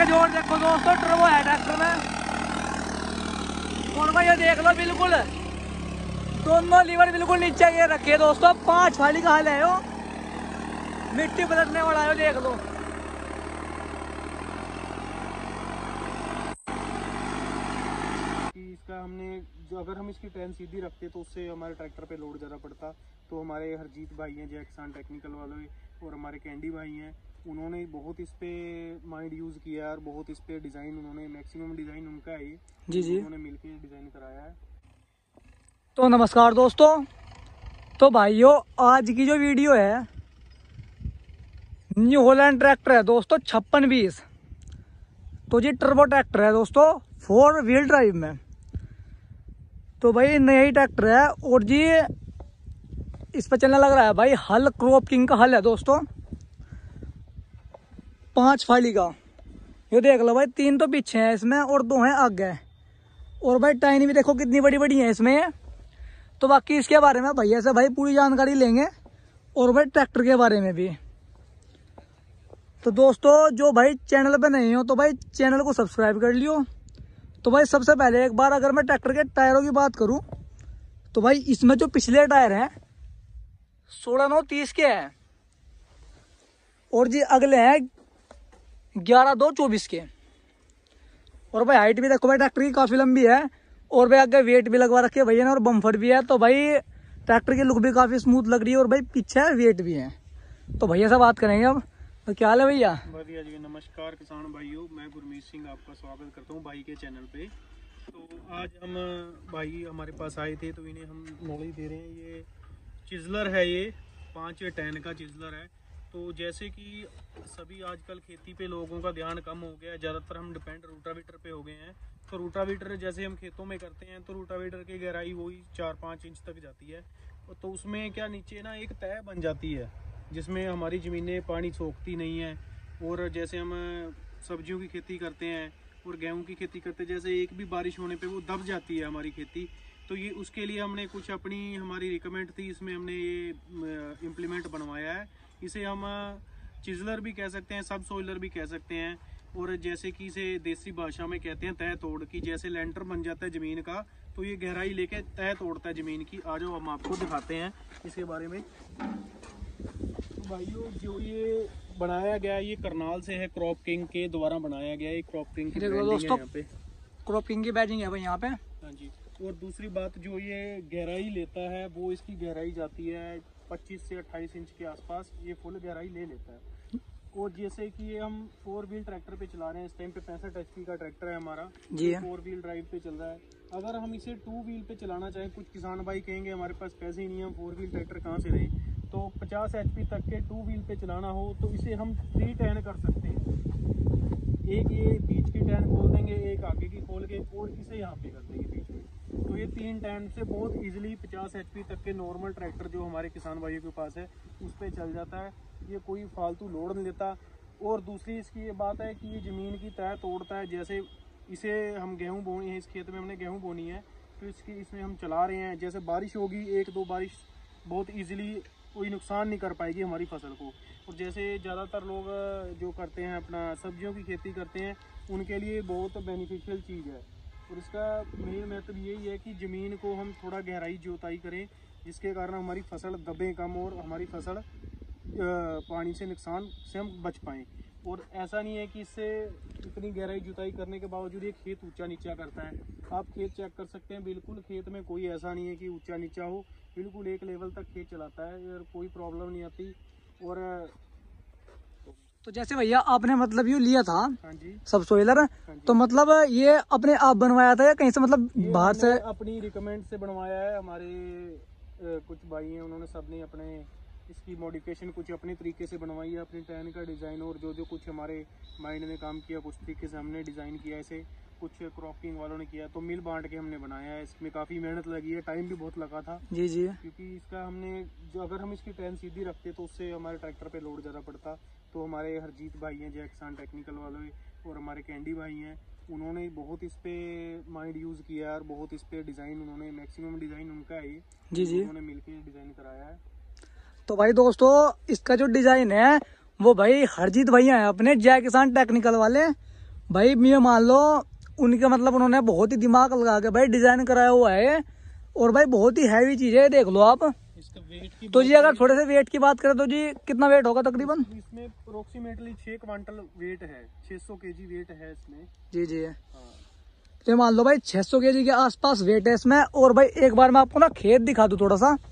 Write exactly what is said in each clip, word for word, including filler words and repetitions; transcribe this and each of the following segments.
के जोड़ देखो दोस्तों, टर्बो है ट्रैक्टर में। और भाई ये देख लो, बिल्कुल दोनों लीवर बिल्कुल नीचे ये रखे दोस्तों। पांच वाली का हाल है यो, मिट्टी पलटने वाला है, देख लो। इसका हमने जो अगर हम इसकी ट्रेन सीधी रखते तो उससे हमारे ट्रैक्टर पे लोड ज़्यादा पड़ता। तो हमारे हरजीत भाई हैं जो किसान टेक्निकल वाले, और हमारे कैंडी भाई हैं, उन्होंने बहुत इस पे माइंड यूज़ किया और बहुत इस पे डिज़ाइन, उन्होंने मैक्सिमम डिज़ाइन उनका है ये, जी जी, उन्होंने मिलके डिज़ाइन कराया है। तो नमस्कार दोस्तों, तो भाइयों आज की जो वीडियो है न्यू हॉलैंड ट्रैक्टर है दोस्तों छप्पन बीस। तो जी टर्बो ट्रैक्टर है दोस्तों, फोर व्हील ड्राइव में। तो भाई नया ही ट्रैक्टर है, और जी इस पर चलने लग रहा है भाई हल, क्रॉप किंग का हल है दोस्तों, पांच फाली का। ये देख लो भाई, तीन तो पीछे हैं इसमें और दो हैं आगे। और भाई टाइनी भी देखो कितनी बड़ी बड़ी है इसमें। तो बाकी इसके बारे में भैया से भाई पूरी जानकारी लेंगे, और भाई ट्रैक्टर के बारे में भी। तो दोस्तों जो भाई चैनल पे नहीं हो तो भाई चैनल को सब्सक्राइब कर लियो। तो भाई सबसे पहले एक बार अगर मैं ट्रैक्टर के टायरों की बात करूं तो भाई इसमें जो पिछले टायर हैं सोलह नौ तीस के हैं, और जी अगले हैं ग्यारह दो चौबीस के। और भाई हाइट भी देखो भाई ट्रैक्टर की काफी लंबी है, और भाई आगे वेट भी लगवा रखे भैया ने, और बम्फर भी है। तो भाई ट्रैक्टर की लुक भी काफी स्मूथ लग रही है, और भाई पीछे वेट भी है। तो भैया से बात करेंगे अब। तो क्या हाल है भैया? बढ़िया जी, नमस्कार किसान भाइयों, मैं गुरमीत सिंह आपका स्वागत करता हूं भाई के चैनल पे। तो आज हम भाई हमारे पास आए थे तो इन्हें हम नॉलेज दे रहे हैं। ये चिजलर है, ये पाँच टैन का चिजलर है। तो जैसे कि सभी आजकल खेती पे लोगों का ध्यान कम हो गया है, ज़्यादातर हम डिपेंड रूटावीटर पे हो गए हैं। तो रूटावीटर जैसे हम खेतों में करते हैं तो रूटावीटर की गहराई वही चार पाँच इंच तक जाती है। तो उसमें क्या नीचे ना एक तह बन जाती है जिसमें हमारी ज़मीनें पानी सोखती नहीं है। और जैसे हम सब्जियों की खेती करते हैं और गेहूं की खेती करते हैं, जैसे एक भी बारिश होने पे वो दब जाती है हमारी खेती। तो ये उसके लिए हमने कुछ अपनी हमारी रिकमेंड थी, इसमें हमने ये इम्प्लीमेंट बनवाया है। इसे हम चिजलर भी कह सकते हैं, सब सोइलर भी कह सकते हैं, और जैसे कि इसे देसी भाषा में कहते हैं तह तोड़ की। जैसे लेंटर बन जाता है ज़मीन का, तो ये गहराई लेके तह तोड़ता है ज़मीन की। आ जाओ हम आपको दिखाते हैं इसके बारे में। भाइयों जो ये बनाया गया है ये करनाल से है, क्रॉप किंग के द्वारा बनाया गया है। क्रॉप किंग की ब्रांडिंग है यहाँ पे, क्रॉप किंग की बैजिंग है भाई यहाँ पे। हाँ जी। और दूसरी बात जो ये गहराई लेता है वो इसकी गहराई जाती है पच्चीस से अट्ठाईस इंच के आसपास, ये फुल गहराई ले लेता है। और जैसे कि ये हम फोर व्हील ट्रैक्टर पे चला रहे हैं, इस टाइम पे पैंसठ एच पी का ट्रैक्टर है हमारा जी, फोर व्हील ड्राइव पे चल रहा है। अगर हम इसे टू व्हील पे चलाना चाहें, कुछ किसान भाई कहेंगे हमारे पास पैसे ही नहीं है, हम फोर व्हील ट्रैक्टर कहाँ से लें, तो पचास एच पी तक के टू व्हील पे चलाना हो तो इसे हम थ्री टैन कर सकते हैं। एक ये बीच की टैन खोल देंगे, एक आगे की खोल के, और इसे यहाँ पे कर देंगे बीच में। तो ये तीन टैन से बहुत इजीली पचास एच पी तक के नॉर्मल ट्रैक्टर जो हमारे किसान भाइयों के पास है उस पर चल जाता है। ये कोई फालतू लोड नहीं लेता। और दूसरी इसकी ये बात है कि ये ज़मीन की तह तोड़ता है। जैसे इसे हम गेहूँ बोनी है, इस खेत में हमने गेहूँ बोनी है, तो इसकी इसमें हम चला रहे हैं, जैसे बारिश होगी एक दो बारिश, बहुत ईजिली कोई नुकसान नहीं कर पाएगी हमारी फसल को। और जैसे ज़्यादातर लोग जो करते हैं अपना सब्जियों की खेती करते हैं, उनके लिए बहुत बेनिफिशियल चीज़ है। और इसका मेन मतलब यही है कि ज़मीन को हम थोड़ा गहराई जोताई करें, जिसके कारण हमारी फसल दबे कम और हमारी फसल पानी से नुकसान से हम बच पाएँ। और ऐसा नहीं है कि इससे इतनी गहराई जुताई करने के बावजूद ये खेत ऊंचा नीचा करता है। आप खेत चेक कर सकते हैं, बिल्कुल खेत में कोई ऐसा नहीं है कि ऊंचा नीचा हो, बिल्कुल एक लेवल तक खेत चलाता है और कोई प्रॉब्लम नहीं आती। और तो जैसे भैया आपने मतलब ये लिया था हाँ जी सब सोइलर, तो मतलब ये अपने आप बनवाया था या कहीं से मतलब बाहर से? अपनी रिकमेंड से बनवाया है। हमारे कुछ भाई हैं, उन्होंने सबने अपने इसकी मॉडिफिकेशन कुछ अपने तरीके से बनवाई है, अपनी टैन का डिज़ाइन, और जो जो कुछ हमारे माइंड में काम किया कुछ तरीके से हमने डिज़ाइन किया, इसे कुछ क्रॉपिंग वालों ने किया, तो मिल बांट के हमने बनाया है। इसमें काफ़ी मेहनत लगी है, टाइम भी बहुत लगा था जी जी, क्योंकि इसका हमने जो अगर हम इसकी ट्रेन सीधी रखते तो उससे हमारे ट्रैक्टर पे लोड ज़्यादा पड़ता। तो हमारे हरजीत भाई हैं जो किसान टेक्निकल वाले, और हमारे कैंडी भाई हैं, उन्होंने बहुत इस पे माइंड यूज़ किया और बहुत इस पे डिज़ाइन, उन्होंने मैक्सिमम डिज़ाइन उनका है जी जी, उन्होंने मिलकर डिज़ाइन कराया है। तो भाई दोस्तों इसका जो डिज़ाइन है वो भाई हरजीत भैया हैं अपने जय किसान टेक्निकल वाले, भाई ये मान लो उनके मतलब उन्होंने बहुत ही दिमाग लगा के भाई डिजाइन कराया हुआ है, और भाई बहुत ही हैवी चीज है, देख लो आप। इसका वेट की तो जी अगर थोड़े से वेट की बात करें तो जी कितना वेट होगा तकरीबन? इसमें अप्रोक्सीमेटली छह क्विंटल वेट है, छह सौ केजी वेट है इसमें। जी जी। हाँ। तो मान लो भाई छह सौ केजी के आसपास वेट है इसमें। और भाई एक बार मैं आपको ना खेत दिखा दूं थोड़ा सा,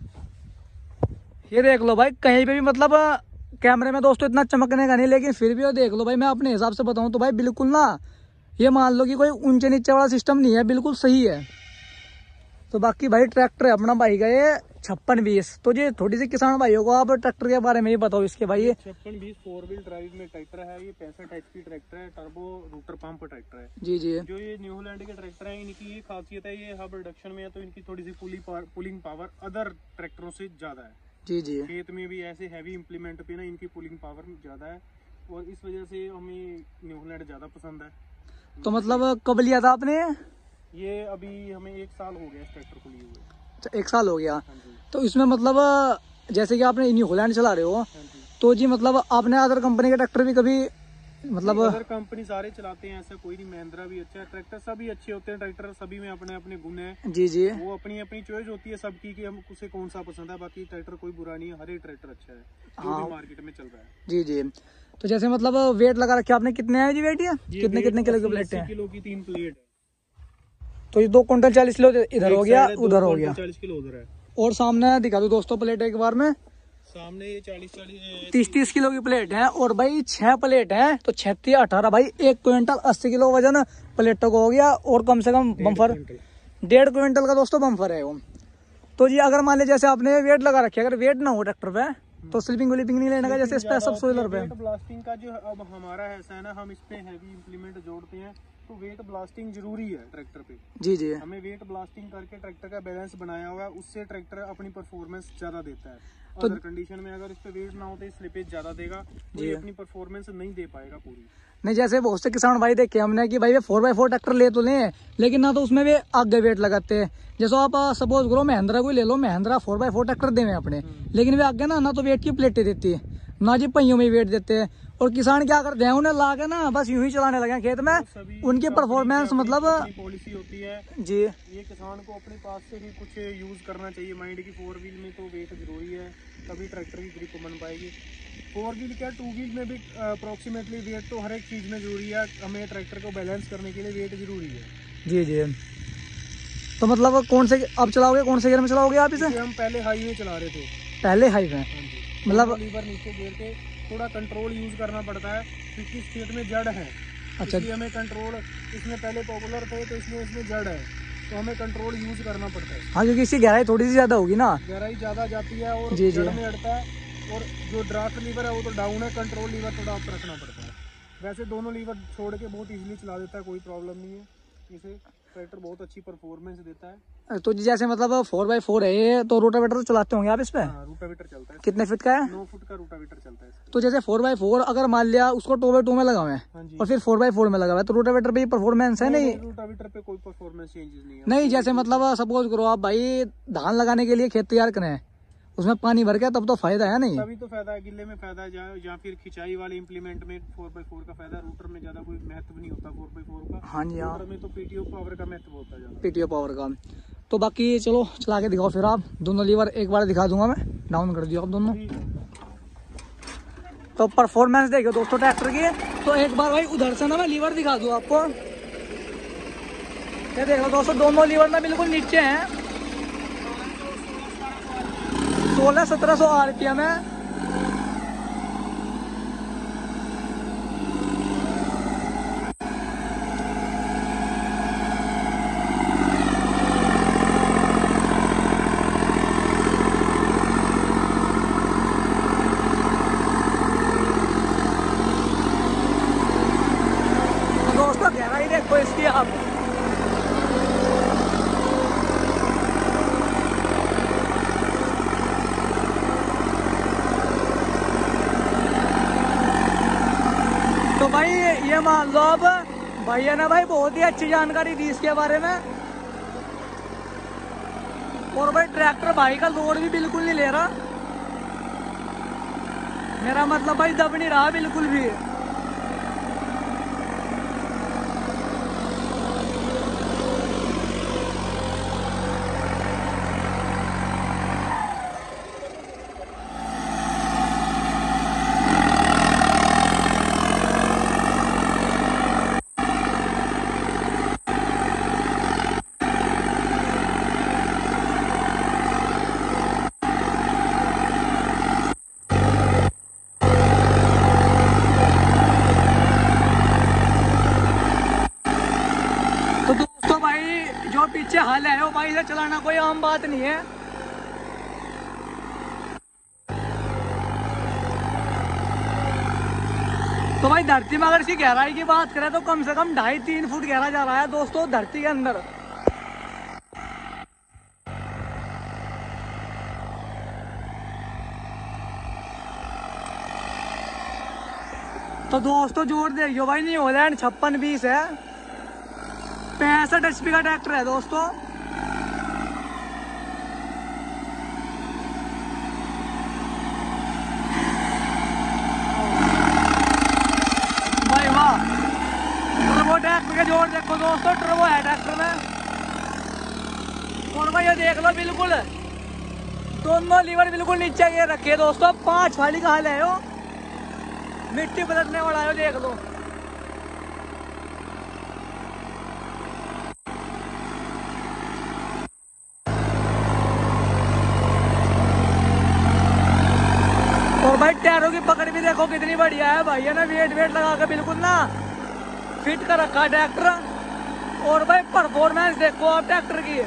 ये देख लो भाई, कहीं पे भी मतलब कैमरे में दोस्तों इतना चमकने का नहीं, लेकिन फिर भी ये देख लो भाई, मैं अपने हिसाब से बताऊं तो भाई बिल्कुल ना, ये मान लो कि कोई ऊंचे नीचे वाला सिस्टम नहीं है, बिल्कुल सही है। तो बाकी भाई ट्रैक्टर है अपना भाई का ये छप्पन बीस। तो जी थोड़ी सी किसान भाइयों को आप ट्रैक्टर के बारे में ही बताओ इसके भाई। ये छप्पन बीस फोर व्हील ड्राइव में ट्रैक्टर है, ये पैंसठ एच पी ट्रैक्टर है, टर्बो रूटर पंप ट्रैक्टर है। जी जी। जो ये न्यूजीलैंड के ट्रैक्टर है, इनकी ये खासियत है, ये हब रिडक्शन में है तो इनकी थोड़ी सी पुलिंग पावर अदर ट्रैक्टरों से ज्यादा है। जी जी। खेत में भी ऐसे हैवी इम्प्लीमेंट पे ना इनकी पुलिंग पावर ज्यादा है, और इस वजह से हमें न्यूजीलैंड ज्यादा पसंद है। तो मतलब कब लिया था आपने? ये अभी हमें एक साल हो गया इस ट्रैक्टर को लिए हुए। एक साल हो गया। हाँ जी। तो इसमें मतलब जैसे कि आपने न्यूजीलैंड चला रहे हो, हाँ जी। तो जी मतलब आपने अदर कंपनी के ट्रैक्टर भी कभी मतलब? अदर कंपनी सारे चलाते हैं, ऐसा कोई नहीं। महिंद्रा भी अच्छा है, ट्रैक्टर सभी अच्छे होते हैं, ट्रैक्टर सभी में अपने अपने गुण हैं। जी जी। वो अपनी अपनी चॉइस होती है सबकी कि हम उसे कौन सा पसंद है। बाकी ट्रैक्टर कोई बुरा नहीं है, हर एक ट्रैक्टर अच्छा है जो हाँ। भी मार्केट में चल रहा है। जी जी। तो जैसे मतलब वेट लगा रखे आपने, कितने है जी वेट? ये कितने कितने किलो की प्लेट है? किलो की तीन प्लेट है। तो ये दो क्विंटल चालीस किलो इधर हो गया, उधर हो गया, चालीस किलो उधर है। और सामने दिखा दो दोस्तों प्लेट एक बार में, सामने ये चालीस चालीस तीस तीस किलो की प्लेट है। और भाई छह प्लेट है तो छत्तीस अठारह भाई एक क्विंटल अस्सी किलो वजन प्लेटों को हो गया। और कम से कम बम्फर डेढ़ क्विंटल का दोस्तों बम्फर है वो। तो जी अगर मान लीजिए जैसे आपने वेट लगा रखे, अगर वेट ना हो ट्रैक्टर पे तो स्लिपिंग विलिपिंग नहीं लेने का, जैसे स्पेशल सोलर पे ब्लास्टिंग का जो अब हमारा ऐसा है ना, हम इस पे हैवी इम्प्लीमेंट जोड़ते हैं तो वेट ब्लास्टिंग जरूरी है ट्रैक्टर पे। जी जी। हमें वेट ब्लास्टिंग करके ट्रैक्टर का बैलेंस बनाया हुआ है, उससे ट्रैक्टर अपनी परफॉर्मेंस ज्यादा देता है। तो अदर कंडीशन में अगर इस पे वेट ना हो तो स्लिपेज ज्यादा देगा, तो ये अपनी परफॉर्मेंस नहीं दे पाएगा पूरी। नहीं, जैसे बहुत से किसान भाई देखे हमने कि भाई वे फोर बाई फोर ट्रैक्टर ले तो लें, लेकिन ना तो उसमें वे आगे वेट लगाते हैं। जैसे आप सपोज करो महिंद्रा को ले लो, Mahindra four by four tractor देवे अपने, लेकिन वे आगे ना ना तो वेट की प्लेटें देती है, ना जी पहियों में वेट देते हैं। और किसान क्या करते हैं, उन्हें ला के ना बस यूं ही चलाने लगे खेत में, उनकी परफॉर्मेंस मतलब पॉलिसी होती है जी। ये किसान को अपने पास से भी कुछ यूज करना चाहिए माइंड की। फोर व्हील में तो वेट जरूरी है, तभी ट्रैक्टर की ग्रिप बन पाएगी। फोर व्हील क्या टू व्हील में भी अप्रोक्सीमेटली वेट तो हर एक चीज में जरूरी है, हमें ट्रैक्टर को बैलेंस करने के लिए वेट जरूरी है। जी जी। तो मतलब कौन से आप चलाओगे, कौन से गियर में चलाओगे आप इसे? हम पहले हाई में चला रहे थे। पहले हाई में मतलब लीवर नीचे गिर के थोड़ा कंट्रोल यूज करना पड़ता है, क्योंकि इस खेत में जड़ है। अच्छा। इसलिए हमें कंट्रोल, इसमें पहले पॉपुलर थे तो इसलिए इसमें जड़ है, तो हमें कंट्रोल यूज करना पड़ता है। हाँ, क्योंकि इसकी गहराई थोड़ी सी ज्यादा होगी ना, गहराई ज्यादा जाती है और जी जड़ में अड़ता है। और जो ड्राफ्ट लीवर है वो तो डाउन है, कंट्रोल लीवर थोड़ा अप रखना पड़ता है। वैसे दोनों लीवर छोड़ के बहुत इजीली चला देता है, कोई प्रॉब्लम नहीं है। इसे ट्रैक्टर बहुत अच्छी परफॉर्मेंस देता है। तो जैसे मतलब फोर बाई फोर है तो रोटावेटर तो चलाते होंगे आप इस पे? हाँ, रोटावेटर चलता है। कितने फीट का है? नौ फुट का रोटावेटर चलता है। तो जैसे फोर बाई फोर अगर मान लिया उसको टू बाई टू में लगा हुआ है, हाँ, और फिर फोर बाई फोर में लगा हुआ है, तो रोटावेटर पे परफॉर्मेंस है? नहीं, रोटावेटर पे कोई परफॉर्मेंस चेंजेस नहीं है। नहीं, जैसे मतलब सपोज करो आप भाई धान लगाने के लिए खेत तैयार करें, उसमें पानी भर गया तब तो फायदा है नहीं? तभी तो फायदा है, गिल्ले में फायदा है, या फिर खिंचाई वाले इम्प्लीमेंट में फोर बाई फोर का फायदा। रूटर में ज्यादा कोई महत्व नहीं होता फोर बाई फोर का। हाँ जी, हाँ, में तो पीटीओ पावर का महत्व होता है, पीटीओ पावर का। तो बाकी चलो चला के दिखाओ फिर आप दोनों लीवर, एक बार दिखा दूंगा मैं, डाउन कर दिया आप दोनों। तो परफॉर्मेंस देखो दोस्तों ट्रैक्टर की। तो एक बार भाई उधर से ना मैं लीवर दिखा दूं आपको, ये देखो दोस्तों दोनों लीवर ना बिल्कुल नीचे हैं, सोलह सत्रह सौ आरपीएम है। तो दोस्तों गहराई देखो इसकी आप, तो भाई ये मान लो अब भैया ने भाई बहुत ही अच्छी जानकारी दी इसके बारे में। और भाई ट्रैक्टर भाई का लोड भी बिल्कुल नहीं ले रहा, मेरा मतलब भाई दब नहीं रहा बिल्कुल भी। नीचे हाल है हो भाई, इसे चलाना कोई आम बात नहीं है। तो भाई धरती में अगर इसकी गहराई की बात करें तो कम से कम ढाई तीन फुट गहरा जा रहा है दोस्तों धरती के अंदर। तो दोस्तों जोर देखियो भाई, न्यू हॉलैंड छप्पन बीस है, पैंसठ एच पी का ट्रैक्टर है दोस्तों। भाई वाह, टर्बो ट्रैक्टर का जोर देखो दोस्तों, टर्बो है ट्रैक्टर में। और भाई ये देख लो, बिल्कुल दोनों लीवर बिल्कुल नीचे ये रखे दोस्तों। पांच वाली का हाल है यो, मिट्टी पलटने वाला है, देख लो। और भाई टायरों की पकड़ भी देखो कितनी बढ़िया है भाई, है ना। वेट वेट लगा के बिल्कुल ना फिट कर रखा है ट्रैक्टर। और भाई परफॉर्मेंस देखो आप ट्रैक्टर की।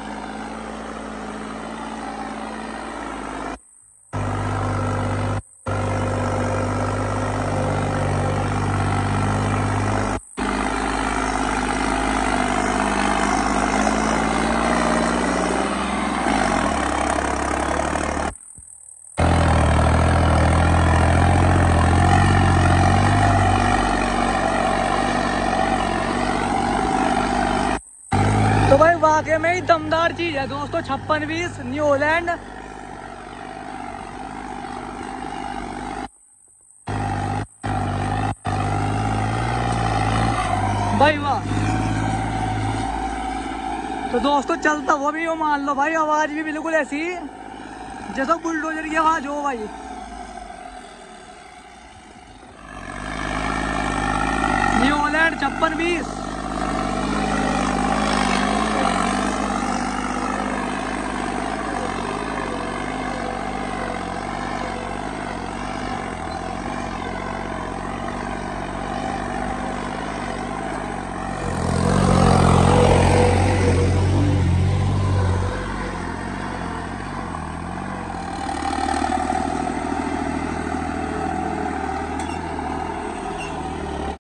तो भाई वाकई में ही दमदार चीज है दोस्तों, छप्पन बीस न्यू हॉलैंड। भाई वाह। तो दोस्तों चलता हुआ भी वो मान लो भाई, आवाज भी बिल्कुल ऐसी जैसा बुलडोजर की आवाज हो भाई। न्यू हॉलैंड छप्पन बीस।